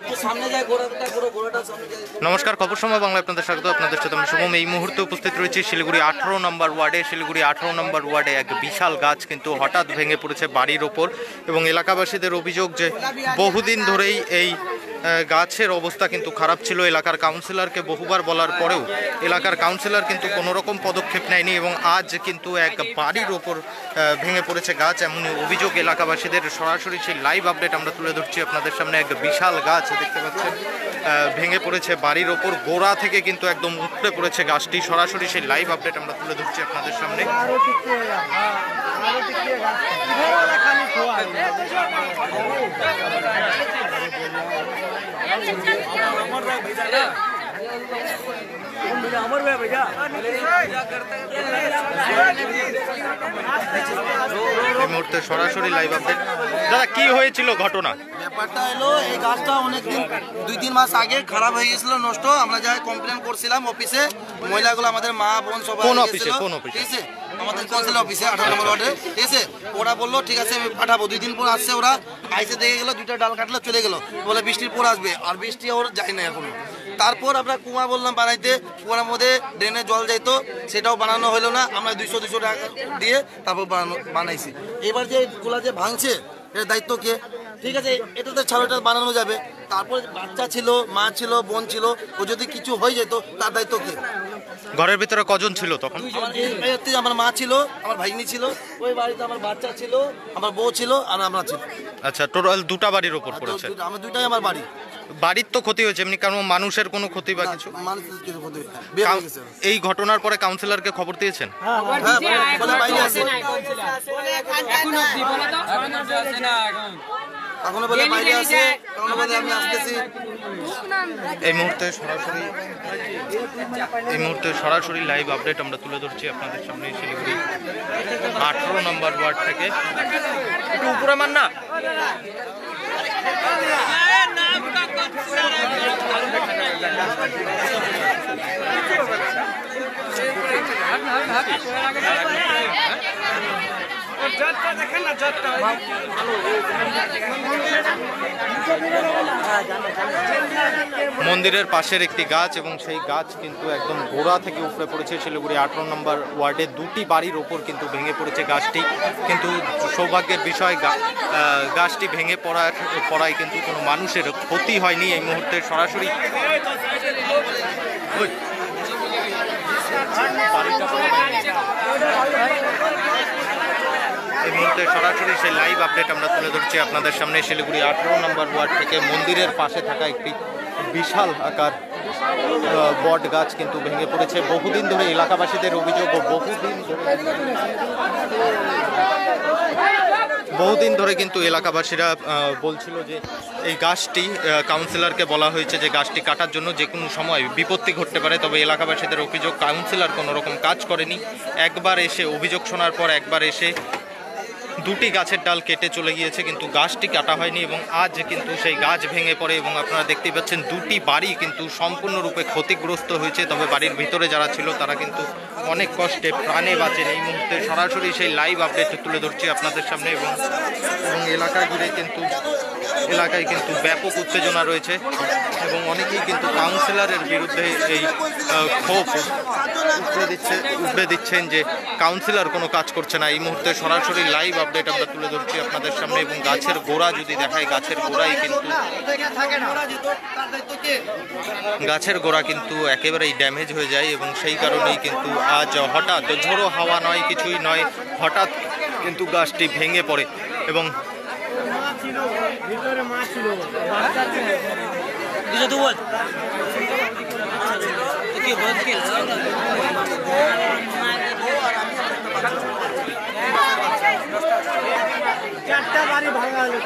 নমস্কার, খবর সময় বাংলা আপনাদের স্বাগত। আপনাদের সাথে আমি শুভম। এই মুহূর্তে উপস্থিত রয়েছে শিলিগুড়ি 18 নম্বর ওয়ার্ডে। শিলিগুড়ি 18 নম্বর ওয়ার্ডে এক বিশাল গাছ কিন্তু হঠাৎ ভেঙে পড়েছে বাড়ির ওপর, এবং এলাকাবাসীদের অভিযোগ যে বহুদিন ধরেই এই গাছের অবস্থা কিন্তু খারাপ ছিল। এলাকার কাউন্সিলরকে বহুবার বলার পরেও এলাকার কাউন্সিলর কিন্তু কোনো রকম পদক্ষেপ নেয়নি, এবং আজ কিন্তু এক বাড়ির ওপর ভেঙে পড়েছে গাছ, এমনই অভিযোগ এলাকাবাসীদের। সরাসরি সেই লাইভ আপডেট আমরা তুলে ধরছি আপনাদের সামনে। এক বিশাল গাছ দেখতে পাচ্ছেন ভেঙে পড়েছে বাড়ির ওপর, গোড়া থেকে কিন্তু একদম উপড়ে পড়েছে গাছটি। সরাসরি সেই লাইভ আপডেট আমরা তুলে ধরছি আপনাদের সামনে। এই মুহূর্তে সরাসরি লাইভ আপডেট। দাদা, কি হয়েছিল ঘটনা? ব্যাপারটা হলো, এই গাছটা অনেকদিন 2-3 মাস আগে খারাপ হয়ে গেছিল, নষ্ট। আমরা যাই কমপ্লেন করছিলাম অফিসে, মহিলাগুলো আমাদের মা বোন সবাই। কোন অফিসে? ঠিক আছে, আমাদের কাউন্সিল অফিসে 18 নম্বর ওয়ার্ডে। ঠিক আছে, ওরা বললো ঠিক আছে আমি পাঠাবো। 2 দিন পর আসছে, ওরা আইসে দেখে গেলো 2টা ডাল কাটলো, চলে গেলো, বলে বৃষ্টির পর আসবে। আর বৃষ্টি ওর যায় না এখনো। তারপর আমরা কুয়া বললাম বানাইতে, কুয়ার মধ্যে ড্রেনে জল যাইতো, সেটাও বানানো হলো না। আমরা 200 টাকা দিয়ে তারপর বানাইছি। এবার যে গোলা যে ভাঙছে, এর দায়িত্ব কে? ঠিক আছে, এটাতে ছাড়াটা বানানো যাবে। তারপর বাচ্চা ছিল, মা ছিল, বোন ছিল, ও যদি কিছু হয়ে যেত তার দায়িত্ব কে? ঘরের ভিতরে কজন ছিল তখন? আমার মা ছিল, আমার ভাইনি ছিল, ওই বাড়িতে আমার বাচ্চা ছিল, আমার বউ ছিল, আর আমরা ছিল। আচ্ছা, টোটাল 2টা বাড়ির ওপর পড়েছে। আমার 2টাই আমার বাড়ি। বাড়ির তো ক্ষতি হয়েছে, এমনি কারণ মানুষের কোনো ক্ষতি বা কিছু? মানুষের কিছু ক্ষতি হয়েছে। এই ঘটনার পরে কাউন্সিলরকে খবর দিয়েছেন? বলে বাইরে আসে, এখনো বলে বাইরে আসে, এখনো বলে আমি আসতেছি। এই মুহূর্তে সরাসরি লাইভ আপডেট আমরা তুলে ধরছি আপনাদের সামনে শিলিগুড়ি 18 নম্বর ওয়ার্ড থেকে। একটু উপরে মান না। মন্দিরের পাশের একটি গাছ, এবং সেই গাছ কিন্তু একদম গোড়া থেকে উপড়ে পড়েছে। শিলিগুড়ি 18 নম্বর ওয়ার্ডে 2টি বাড়ির ওপর কিন্তু ভেঙে পড়েছে গাছটি। কিন্তু সৌভাগ্যের বিষয় গাছটি ভেঙে পড়ায় কিন্তু কোনো মানুষের ক্ষতি হয়নি। এই মুহূর্তে সরাসরি সেই লাইভ আপডেট আমরা তুলে ধরছি আপনাদের সামনে শিলিগুড়ি 18 নম্বর ওয়ার্ড থেকে। মন্দিরের পাশে থাকা একটি বিশাল আকার বট গাছ কিন্তু ভেঙে পড়েছে। বহুদিন ধরে এলাকাবাসীদের অভিযোগ, বহুদিন ধরে কিন্তু এলাকাবাসীরা বলছিল যে এই গাছটি, কাউন্সিলরকে বলা হয়েছে যে গাছটি কাটার জন্য যে কোনো সময় বিপত্তি ঘটতে পারে। তবে এলাকাবাসীদের অভিযোগ কাউন্সিলর কোনো রকম কাজ করেনি। একবার এসে অভিযোগ শোনার পর একবার এসে 2টি গাছের ডাল কেটে চলে গিয়েছে, কিন্তু গাছটি কাটা হয়নি। এবং আজ কিন্তু সেই গাছ ভেঙে পড়ে, এবং আপনারা দেখতেই পাচ্ছেন 2টি বাড়ি কিন্তু সম্পূর্ণরূপে ক্ষতিগ্রস্ত হয়েছে। তবে বাড়ির ভিতরে যারা ছিল তারা কিন্তু অনেক কষ্টে প্রাণে বাঁচেন। এই মুহূর্তে সরাসরি সেই লাইভ আপডেট তুলে ধরছি আপনাদের সামনে, এবং এলাকা জুড়ে কিন্তু এলাকায় কিন্তু ব্যাপক উত্তেজনা রয়েছে, এবং অনেকেই কিন্তু কাউন্সিলরের বিরুদ্ধে এই ক্ষোভ উঠবে দিচ্ছেন যে কাউন্সিলর কোনো কাজ করছে না। এই মুহূর্তে সরাসরি লাইভ আপডেট আমরা তুলে ধরছি আপনাদের সামনে, এবং গাছের গোড়া যদি দেখায়, গাছের গোড়া কিন্তু একেবারেই ড্যামেজ হয়ে যায়, এবং সেই কারণেই কিন্তু আজ হঠাৎ, ঝোড়ো হাওয়া নয়, কিছুই নয়, হঠাৎ কিন্তু গাছটি ভেঙে পড়ে। এবং চারটা বাড়ি ভাঙা হলো,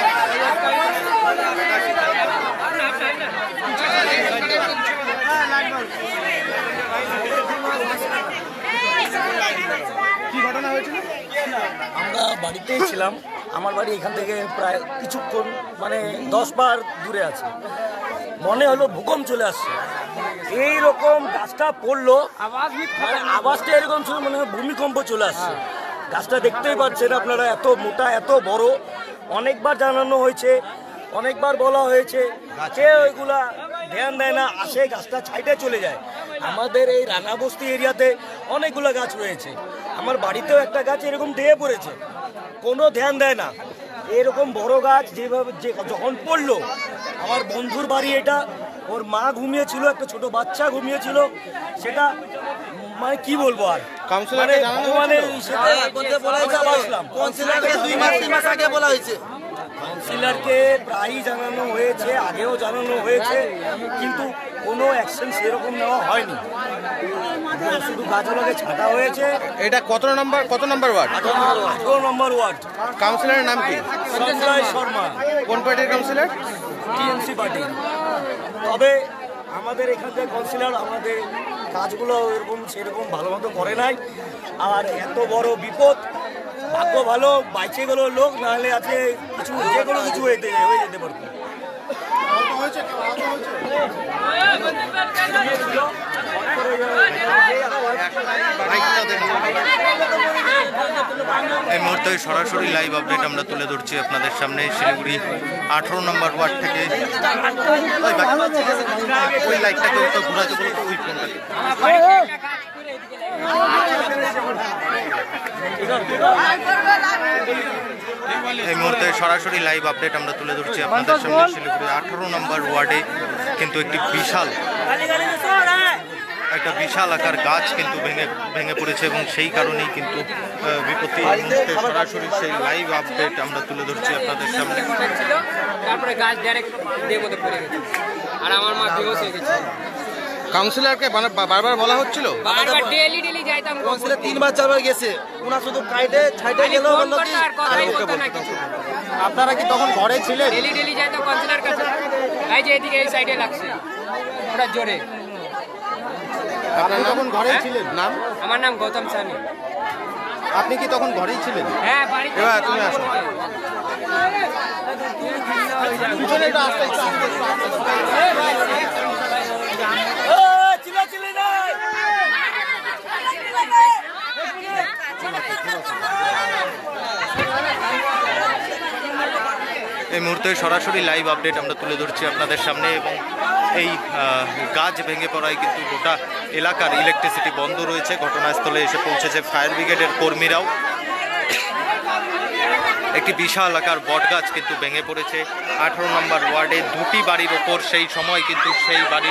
কি ঘটনা হয়েছিল? আমরা বাড়িতেই ছিলাম। আমার বাড়ি এখান থেকে প্রায় কিছুক্ষণ, মানে 10 বার দূরে আছে। মনে হলো ভূকম্প চলে আসছে, এইরকম গাছটা পড়লো, আওয়াজটা এরকম ছিল, মনে হয় ভূমিকম্প চলে আসছে। গাছটা দেখতেই পাচ্ছেন আপনারা, এত মোটা, এত বড়। অনেকবার জানানো হয়েছে, অনেকবার বলা হয়েছে, কেউ ওইগুলা ধ্যান দেয় না, আসে গাছটা ছাইটে চলে যায়। আমাদের এই রানাবস্তি এরিয়াতে অনেকগুলো গাছ রয়েছে, আমার বাড়িতেও একটা গাছ এরকম ঢেয়ে পড়েছে, কোনো ধ্যান দেয় না। এরকম বড় গাছ যেভাবে যখন পড়লো, আমার বন্ধুর বাড়ি এটা, ওর মা ঘুমিয়েছিল, একটা ছোট বাচ্চা ঘুমিয়েছিল, সেটা মানে কি বলবো আর, মানে ভগবানের কাউন্সিলরকে প্রায়ই জানানো হয়েছে, আগেও জানানো হয়েছে, কিন্তু কোনো অ্যাকশন সেরকম নেওয়া হয়নি। শুধু গাছগুলোকে ছাঁটা হয়েছে। এটা কত নম্বর ওয়ার্ড? 18 নম্বর ওয়ার্ড। কাউন্সিলরের নাম কি? সঞ্জয় শর্মা। কোন পার্টির কাউন্সিলর? TMC party. তবে আমাদের এখানকার কাউন্সিলর আমাদের কাজগুলো এরকম সেরকম ভালো মতো করে নাই। আর এত বড় বিপদ, ভাগ্য ভালো বাইচে গেল লোক, নাহলে আছে কিছু যে কোনো কিছু হয়ে যেতে পারতো। এই মুহূর্তে সরাসরি লাইভ আপডেট আমরা তুলে ধরছি আপনাদের সামনে শিলিগুড়ি 18 নম্বর ওয়ার্ড থেকে। ওই লাইটটাকে একটু ঘোরাতে বলতো, ওই ফোনটাকে। এই মুহূর্তে সরাসরি লাইভ আপডেট আমরা তুলে ধরছি আপনাদের সামনে শিলিগুড়ি 18 নম্বর ওয়ার্ডে কিন্তু একটি বিশাল আকার গাছ কিন্তু ভেঙে পড়েছে এবং সেই কারণেই কিন্তু বিপত্তি। এই মুহূর্তে সরাসরি সেই লাইভ আপডেট আমরা তুলে ধরছি আপনাদের সামনে। তারপরে গাছ ডাইরেক্ট দিয়ে মধ্যে পড়ে গেছে আর আমার মা বেহোশ হয়ে গেছে। কাউন্সিলরকে বারবার বলা হচ্ছিল, বারবার ডেলি যাইতাম, কাউন্সিলর 3-4 গেছে, ওনা শুধু কাইটে ছাইটে গেল, বলল কি কথাই বলতো না কিছু। আপনারা কি তখন ঘরে ছিলেন? ডেলি যাইতাম কাউন্সিলর কাছে, এই যে এদিকে এই সাইডে লাগছে ওটা জোরে। আপনারা তখন ঘরেই ছিলেন? নাম? আমার নাম গৌতম সানি। আপনি কি তখন ঘরেই ছিলেন? হ্যাঁ, বাড়িতে। এবার তুমি আসো। এই মুহূর্তে সরাসরি লাইভ আপডেট আমরা তুলে ধরছি আপনাদের সামনে এবং এই গাছ ভেঙে পড়ায় কিন্তু গোটা এলাকার ইলেকট্রিসিটি বন্ধ রয়েছে। ঘটনাস্থলে এসে পৌঁছেছে ফায়ার ব্রিগেডের কর্মীরাও। একটি বিশাল আকার বটগাছ কিন্তু ভেঙে পড়েছে 18 নম্বর ওয়ার্ডে দুটি বাড়ির ওপর। সেই সময় কিন্তু সেই বাড়ির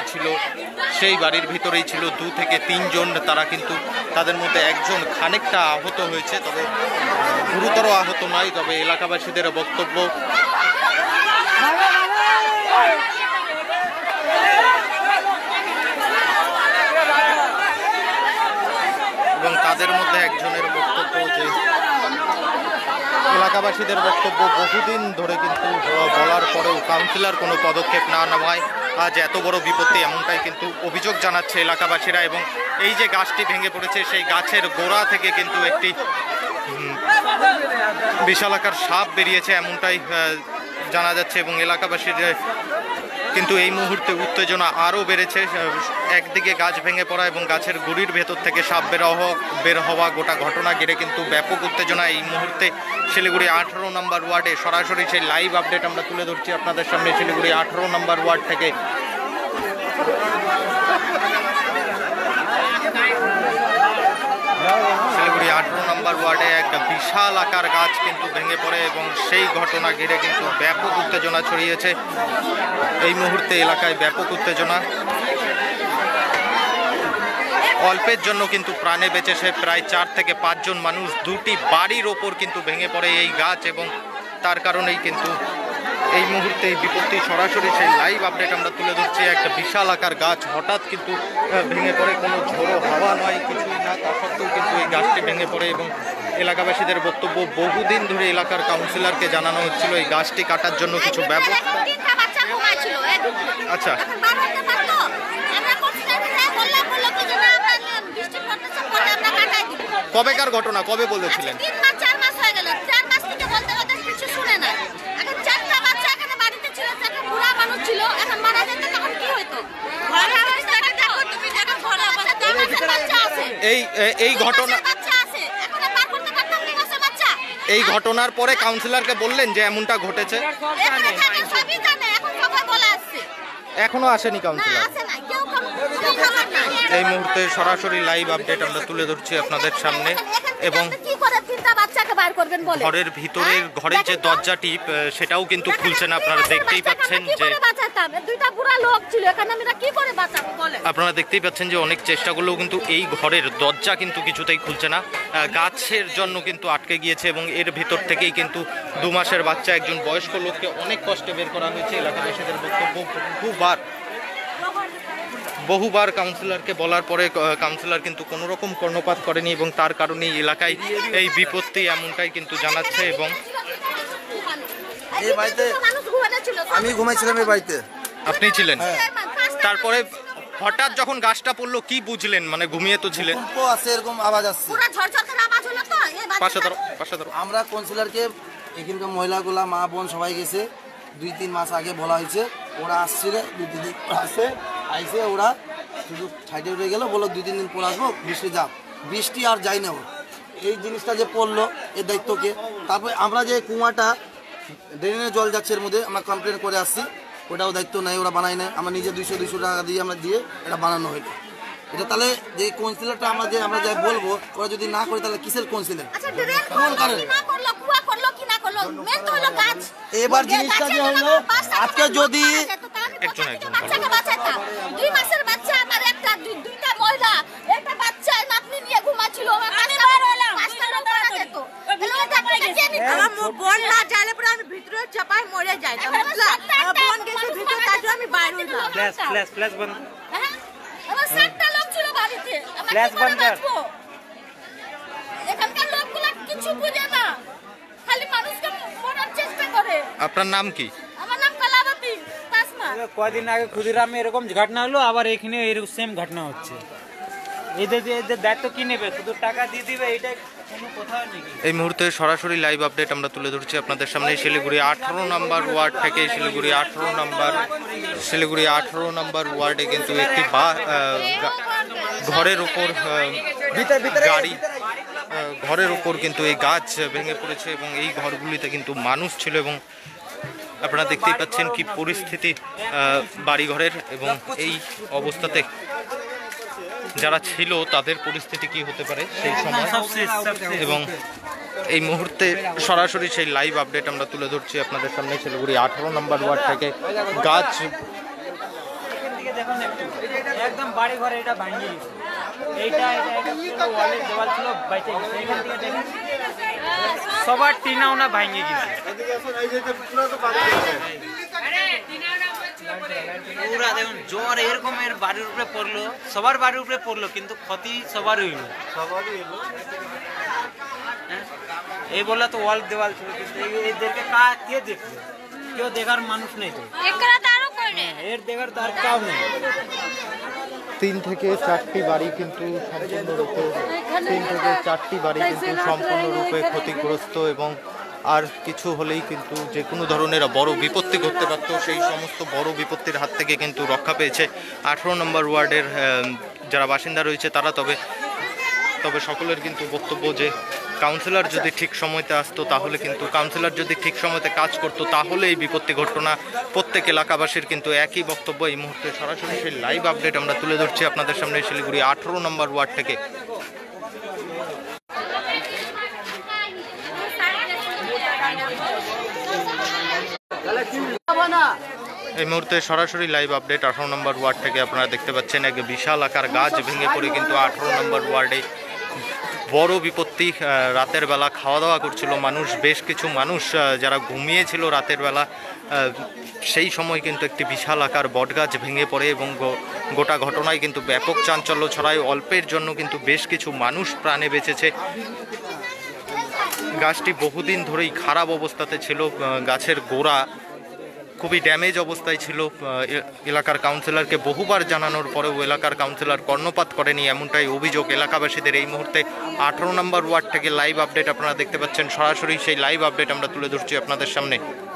ভিতরেই ছিল 2 থেকে 3 জন। তারা কিন্তু তাদের মধ্যে একজন খানিকটা আহত হয়েছে, তবে গুরুতর আহত নয়। তবে এলাকাবাসীদের বক্তব্য, এবং তাদের মধ্যে একজনের বক্তব্য যে এলাকাবাসীদের বক্তব্য বহুদিন ধরে কিন্তু বলার পরেও কাউন্সিলর কোনো পদক্ষেপ না নেওয়ায় আজ এত বড় বিপত্তি, এমনটাই কিন্তু অভিযোগ জানাচ্ছে এলাকাবাসীরা। এবং এই যে গাছটি ভেঙে পড়েছে, সেই গাছের গোড়া থেকে কিন্তু একটি বিশালাকার সাপ বেরিয়েছে, এমনটাই জানা যাচ্ছে। এবং এলাকাবাসীর কিন্তু এই মুহূর্তে উত্তেজনা আরও বেড়েছে। একদিকে গাছ ভেঙে পড়া এবং গাছের গুড়ির ভেতর থেকে সাপ বের হওয়া, গোটা ঘটনা ঘিরে কিন্তু ব্যাপক উত্তেজনা এই মুহূর্তে শিলিগুড়ি 18 নম্বর ওয়ার্ডে। সরাসরি সেই লাইভ আপডেট আমরা তুলে ধরছি আপনাদের সামনে শিলিগুড়ি 18 নম্বর ওয়ার্ড থেকে। শিলিগুড়ি 18 নম্বর ওয়ার্ডে একটা বিশাল আকার গাছ কিন্তু ভেঙে পড়ে এবং সেই ঘটনা ঘিরে কিন্তু ব্যাপক উত্তেজনা ছড়িয়েছে। এই মুহূর্তে এলাকায় ব্যাপক উত্তেজনা। অল্পের জন্য কিন্তু প্রাণে বেঁচেছে প্রায় 4 থেকে 5 জন মানুষ। 2টি বাড়ির ওপর কিন্তু ভেঙে পড়ে এই গাছ এবং তার কারণেই কিন্তু এই মুহূর্তে এই বিপত্তি। সরাসরি সেই লাইভ আপডেট আমরা তুলে ধরছি। একটা বিশাল আকার গাছ হঠাৎ কিন্তু ভেঙে পড়ে, কোনো ঝোড়ো হাওয়া নয়, কিছুই না, তা সত্ত্বেও কিন্তু এই গাছটি ভেঙে পড়ে। এবং এলাকাবাসীদের বক্তব্য, বহুদিন ধরে এলাকার কাউন্সিলরকে জানানো হচ্ছিল এই গাছটি কাটার জন্য কিছু ব্যবস্থা। আচ্ছা, কবেকার ঘটনা, কবে বলেছিলেন? এই ঘটনা এই ঘটনার পরে কাউন্সিলরকে বললেন যে এমনটা ঘটেছে? এখানে থাকে সবই জানে, এখন সবাই বলে আসছে। এখনো আসেনি না কাউন্সিলর। আসে না, কেউ খবর নাই। এই মুহূর্তে সরাসরি লাইভ আপডেট আমরা তুলে ধরছি আপনাদের সামনে এবং কি করে তিনটা বাচ্চাকে বার করবেন বলে? ঘরের ভিতরের ঘরের যে দরজাটি সেটাও কিন্তু খুলছে না। আপনারা দেখতেই পাচ্ছেন যে দুইটা বুড়া লোক ছিল এখানে, আমরা কি করে বাঁচাবো বলে? আপনারা দেখতেই পাচ্ছেন যে অনেক চেষ্টা করলেও কিন্তু এই ঘরের দরজা কিন্তু কিছুতেই খুলছে না। গাছের জন্য কিন্তু আটকে গিয়েছে এবং এর ভিতর থেকেই কিন্তু 2 মাসের বাচ্চা একজন বয়স্ক লোককে অনেক কষ্টে বের করা হয়েছে। এলাকাবাসীদের বক্তব্য বহুবার কাউন্সিলরকে বলার পরে কাউন্সিলর কিন্তু কোনো রকম কর্ণপাত করেনি এবং তার কারণেই এলাকায় এই বিপত্তি এমনটাই কিন্তু জানাচ্ছে। এবং এই বাড়িতে আমি ঘুমাইছিলাম এই বাড়িতে। আপনি ছিলেন? তারপরে হঠাৎ যখন গাছটা পড়লো কি বুঝলেন? মানে ঘুমিয়ে তো ছিলেন। ভূমিকম্প আছে, এরকম আওয়াজ আসছে। পুরো ঝরঝর করে আওয়াজ হলো তো এই পাশে ধরো। আমরা কাউন্সিলরকে এখানকার মহিলাগুলা মা বোন সবাই গেছে, 2-3 মাস আগে বলা হয়েছে। ওরা আসছিল 2-3 দিন আসে, আইসে ওরা শুধু সাইডে উঠে গেল, বললো 2-3 দিন পর আসবো, বৃষ্টি যাও। বৃষ্টি আর যাই না। এই জিনিসটা যে পড়লো এর দায়িত্বকে। তারপরে আমরা যে কুয়াটা ড্রেনের জল যাচ্ছে এর মধ্যে আমরা কমপ্লেন করে আসছি, ওটাও দায়িত্ব নেই, ওরা বানায় নেয়। আমরা নিজে 200 টাকা দিয়ে আমরা দিয়ে এটা বানানো হইলো। এটা তাহলে যে কাউন্সিলরটা আমরা যাই বলবো, ওরা যদি না করে তাহলে কিসের কাউন্সিলর? আচ্ছা ড্রেন করলো কি না করলো, কুয়া করলো কি না করলো, মেন তো হলো গাছ। এবার জিনিসটা যে হলো, আজকে যদি একজন বাচ্চাকে বাঁচাতাম, 2 মাসের বাচ্চা আমার, একটা দুইটা মহিলা, একটা বাচ্চা নাতনি নিয়ে ঘুমাচ্ছিল, আমি বার হলাম, 5টা লোক মারা যেত। আমার বোন না যাইলে পরে আমি ভিতরে চাপায় মরে যাই। আমার বোন গেছে ভিতরে, তার জন্য আমি বাইরে হইলাম। ফ্ল্যাশ বন্ধ। আমার 7টা লোক ছিল বাড়িতে, আমরা ফ্ল্যাশ বন্ধ কর। এখানকার লোকগুলো কিছু বুঝে না, খালি মানুষকে মরার চেষ্টা করে। আপনার নাম কি? আমার নাম কলাবতী তাসমা। কয়দিন আগে ক্ষুদিরামে এরকম ঘটনা হলো, আবার এখানে এরকম সেম ঘটনা হচ্ছে। এদের দায়িত্ব কি নেবে? শুধু টাকা দিয়ে দিবে, এটা কোনো কথা নাকি? এই মুহূর্তে সরাসরি লাইভ আপডেট আমরা তুলে ধরছি আপনাদের সামনে শিলিগুড়ি 18 নম্বর ওয়ার্ড থেকে। শিলিগুড়ি 18 নম্বর ওয়ার্ডে কিন্তু একটি ঘরের উপর ঘরের উপর কিন্তু এই গাছ ভেঙে পড়েছে এবং এই ঘরগুলিতে কিন্তু মানুষ ছিল এবং আপনারা দেখতেই পাচ্ছেন কি পরিস্থিতি বাড়িঘরের এবং এই অবস্থাতে যারা ছিল তাদের পরিস্থিতি কি হতে পারে সেই সময়। এবং এই মুহূর্তে সরাসরি সেই লাইভ আপডেট আমরা তুলে ধরছি আপনাদের সামনে শিলিগুড়ি 18 নম্বর ওয়ার্ড থেকে। গাছ একদম বাড়ি ঘরে এটা ভাঙিয়ে গেছে। এইটা ওয়ালের দেওয়াল ছিল, বাইচে গেছে। এখান থেকে দেখেন সবার টিনা ওনা ভাঙিয়ে গেছে। পুরা দেখুন জ্বর এরকমের বাড়ির উপরে পড়লো, সবার বাড়ির উপরে পড়লো, কিন্তু ক্ষতি সবারই হইলো। এই বললা তো ওয়াল দেওয়াল ছিল, কিন্তু এদেরকে কে দেখবে? কেউ দেখার মানুষ নেই তো। এর দেখার তার কাউ নেই। 3 থেকে 4টি বাড়ি কিন্তু সম্পূর্ণরূপে ক্ষতিগ্রস্ত এবং আর কিছু হলেই কিন্তু যে কোনো ধরনের বড় বিপত্তি ঘটতে পারত। সেই সমস্ত বড় বিপত্তির হাত থেকে কিন্তু রক্ষা পেয়েছে 18 নম্বর ওয়ার্ডের যারা বাসিন্দা রয়েছে তারা। তবে সকলের কিন্তু বক্তব্য যে কাউন্সিলর যদি ঠিক সময়তে আসতো, তাহলে কিন্তু কাউন্সিলর যদি ঠিক সময়তে কাজ করতো, তাহলে এই বিপত্তি ঘটতো না। প্রত্যেক এলাকাবাসীর কিন্তু একই বক্তব্য। এই মুহূর্তে সরাসরি সেই লাইভ আপডেট আমরা তুলে ধরছি আপনাদের সামনে শিলিগুড়ি 18 নম্বর ওয়ার্ড থেকে। এই মুহূর্তে সরাসরি লাইভ আপডেট 18 নম্বর ওয়ার্ড থেকে। আপনারা দেখতে পাচ্ছেন এক বিশাল আকার গাছ ভেঙে পড়ে কিন্তু 18 নম্বর ওয়ার্ডে বড় বিপত্তি। রাতের বেলা খাওয়া দাওয়া করছিল মানুষ, বেশ কিছু মানুষ যারা ঘুমিয়েছিল রাতের বেলা, সেই সময় কিন্তু একটি বিশাল আকার বটগাছ ভেঙে পড়ে এবং গোটা ঘটনায় কিন্তু ব্যাপক চাঞ্চল্য ছড়ায়। অল্পের জন্য কিন্তু বেশ কিছু মানুষ প্রাণে বেঁচেছে। গাছটি বহুদিন ধরেই খারাপ অবস্থাতে ছিল, গাছের গোড়া খুবই ড্যামেজ অবস্থায় ছিল। এলাকার কাউন্সিলরকে বহুবার জানানোর পরেও এলাকার কাউন্সিলর কর্ণপাত করেনি, এমনটাই অভিযোগ এলাকাবাসীদের। এই মুহূর্তে 18 নম্বর ওয়ার্ড থেকে লাইভ আপডেট আপনারা দেখতে পাচ্ছেন। সরাসরি সেই লাইভ আপডেট আমরা তুলে ধরছি আপনাদের সামনে।